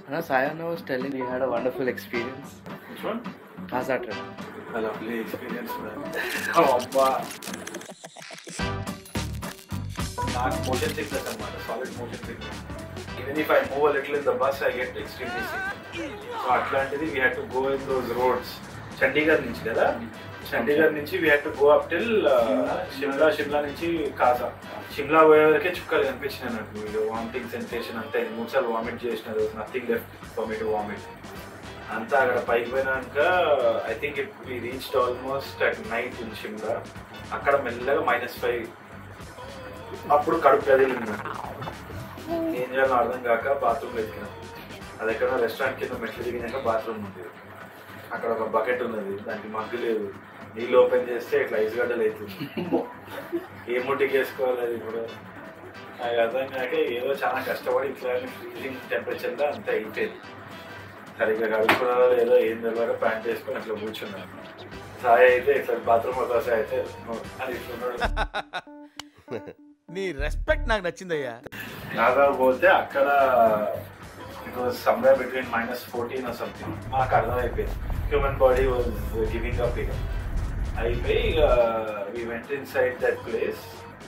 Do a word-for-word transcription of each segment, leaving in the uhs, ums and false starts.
Anna, Sayana was telling he had a wonderful experience. Which one? Kaza trip. A lovely experience, man. Oh, Abba. Not motion sickness, man. Solid motion sickness. Even if I move a little in the bus, I get extremely sick. So Atlantidi, we had to go in those roads. Chandigarh nunchi kada. Chandigarh nunchi we had to go up till uh, Shimla, Shimla nunchi Kaza. Shimla పోయేవరకే చుక్కలు కనిపించినాయి నాకు. Vomiting sensation అంతా మూడు సార్లు vomit చేసిన. there was nothing left for me to vomit. అంతా అక్కడ పైకి పోయినాక I think it we reached almost at night in Shimla. అక్కడ మెల్లగా మైనస్ ఫైవ్. అప్పుడు కడుపు కదిలింది. ఏం చేయాలో అర్థం కాక బాత్రూమ్ వెతికినాం. అది ఎక్కడ రెస్టారెంట్ కింద మెట్లు దిగినాక బాత్రూమ్ ఉంది. అక్కడ ఒక బకెట్ ఉన్నది, దానికి మగ్గు లేదు. నీళ్ళు ఓపెన్ చేస్తే ఇట్లా ఐస్ గడ్డలు అవుతుంది. ఏ ముట్టికి వేసుకోవాలి అది ఇప్పుడు అది అర్థం కాక ఏదో చాలా కష్టపడి ఇట్లా ఫ్రీజింగ్ టెంపరేచర్లో అంతా అయిపోయింది. సరిగ్గా కడుక్కున్నారో లేదో ఏం తెలియక ప్యాంట్ వేసుకొని అట్లా కూర్చున్నాను. సాయి అయితే ఇట్లా బాత్రూమ్ వద్ద సాయి అయితే అది ఇట్లున్నాడు. నీ రెస్పెక్ట్ నాకు నచ్చిందయ్యా. కాదా పోతే అక్కడ it was somewhere between minus fourteen or something. మాకు అర్థమైపోయింది human body was giving up. ఇక అయిపోయి ఇక we went inside that place.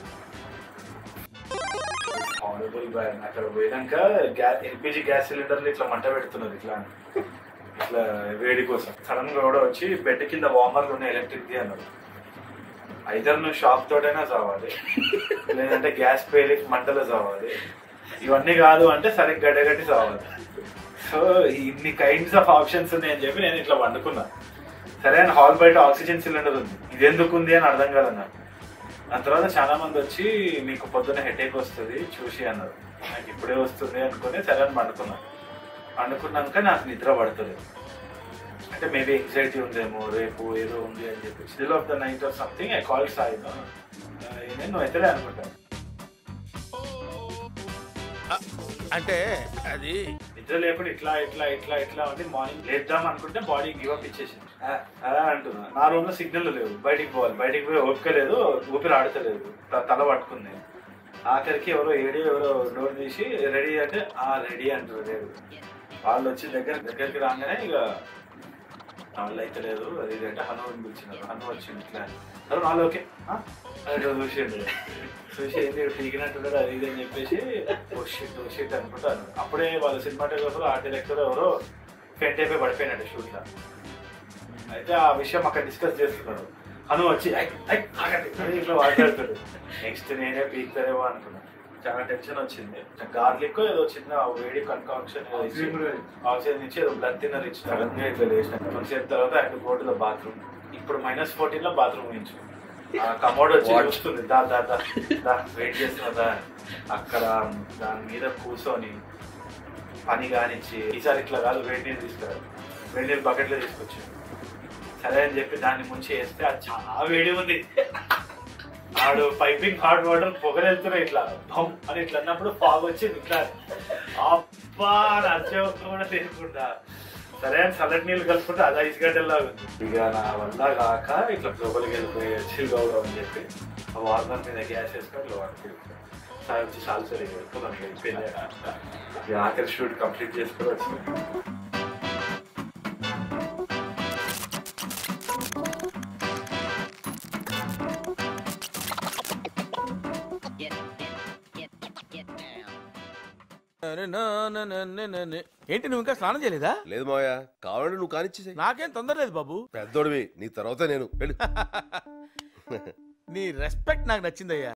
Horrible bad. అక్కడ పోయినాక గ్యాస్ ఎల్పిజి గ్యాస్ సిలిండర్లు ఇట్లా మంట పెడుతున్నారు ఇట్లా ఇట్లా వేడి కోసం. సడన్ గా కూడా వచ్చి బెడ్ కింద వార్మర్లు ఉన్నాయి ఎలక్ట్రిక్ ది అన్నారు. అయితే నువ్వు షాక్ తోటైనా చావాలి, లేదంటే గ్యాస్ పేలి మంటలో చావాలి. ఇవన్నీ కాదు అంటే సరే గడ్డగట్టి చావాలి. సో ఇన్ని కైండ్స్ ఆఫ్ ఆప్షన్స్ ఉన్నాయని చెప్పి నేను ఇట్లా వండుకున్నా. సరే అని హాల్ బయట ఆక్సిజన్ సిలిండర్ ఉంది, ఇది ఎందుకు ఉంది అని అర్థం కాదన్నా. దాని తర్వాత చాలా మంది వచ్చి మీకు పొద్దున్న హెడేక్ వస్తుంది చూసి అన్నారు. నాకు ఇప్పుడే వస్తుంది అనుకుని సరే అని పండుకున్నా. పండుకున్నాక నాకు నిద్ర పడుతుంది. అంటే మేబీ ఎగ్జైటీ ఉందేమో, రేపు ఏదో ఉంది అని చెప్పి middle of the night or something I call సాయిను. నేను అయితే అనుకుంటాను అంటే అది నిద్ర లేకుండా ఇట్లా ఇట్లా ఇట్లా ఇట్లా అంటే మార్నింగ్ లేద్దాం అనుకుంటే బాడీ గివ్ అప్ ఇచ్చేసింది. అలా అంటున్నా. నా రూమ్ లో సిగ్నల్ లేవు, బయటికి పోవాలి. బయటికి పోయి ఓపిక లేదు, ఊపిరి ఆడతలేదు, తల పట్టుకుంది. ఆఖరికి ఎవరో ఏడి ఎవరో డోర్ తీసి రెడీ అంటే ఆ రెడీ అంటారు. లేదు వాళ్ళు వచ్చి దగ్గర దగ్గరికి రాగానే ఇక వాళ్ళు అయితే లేదు అది ఇది అంటే హను పిలిచినారు. హను వచ్చింది ఇట్లా సరే వాళ్ళు ఓకే అది చూసిండు. చూసి ఏంటి పీకినట్టున్నాడు అది ఇది అని చెప్పేసి ఓ షిట్ ఓ షిట్ అనుకుంటాను. అప్పుడే వాళ్ళ సినిమాటోగ్రాఫర్ ఆర్ట్ డైరెక్టర్ ఎవరో ఫెంట్ అయిపోయి పడిపోయినట్టు షూట్లో. అయితే ఆ విషయం అక్కడ డిస్కస్ చేస్తున్నాడు. హను వచ్చి ఇట్లా మాట్లాడుతాడు. నెక్స్ట్ నేనే పీకుతారేమో అనుకున్నాను. చాలా టెన్షన్ వచ్చింది. గార్లిక్ ఏదో చిన్న వేడి కన్కాక్షన్ ఆక్సిజన్ ఇచ్చి ఏదో బ్లడ్ తిన్నర్ ఇచ్చిన ఇట్లా లేచిన కొంచెంసేపు తర్వాత అక్కడ గో టు ద బాత్రూమ్. ఇప్పుడు మైనస్ ఫోర్టీన్ లో బాత్రూమ్ ఊహించు. కమోడ్ వచ్చి చూస్తుంది దా దా దా వెయిట్ చేస్తున్నదా. అక్కడ దాని మీద కూర్చొని పని కానిచ్చి ఈసారి ఇట్లా కాదు వేడి నీళ్ళు తీసుకురాదు, వేడి నీళ్ళు బకెట్లో తీసుకొచ్చి సరే అని చెప్పి దాన్ని ముంచి వేస్తే అది చాలా వేడి ఉంది. ఆడు పైపింగ్ హాట్ వాటర్ పొగలేస్తున్నాయి ఇట్లా భమ్ అని ఇట్లా అన్నప్పుడు ఫాగ్ వచ్చింది. ఇట్లా అబ్బా అర్చే కూడా తీసుకుంటా. సరే అని చల్లటి నీళ్ళు కలుపుకుంటే అది ఐస్ గడ్డల్లాగా ఉంది. ఇక నా వల్ల కాక ఇట్లా లోపలికి వెళ్ళిపోయి చిల్గౌగా అని చెప్పి ఆ వార్మర్ మీద గ్యాస్ వేసుకొని ఇట్లా వాడుతుంది. సార్ వచ్చి చాలా సరే వెళ్తున్నాను వెళ్ళిపోయింది. ఇక ఆఖరి షూట్ కంప్లీట్ చేసుకుని వచ్చింది. ఏంటి నువ్వు ఇంకా స్నానం చేయలేదా? లేదు మావయ్య, కావాలంటే నువ్వు కానిచ్చేసే. నాకేం తొందర లేదు బాబు. పెద్దోడివి, నీ తర్వాత నేను. నీ రెస్పెక్ట్ నాకు నచ్చిందయ్యా.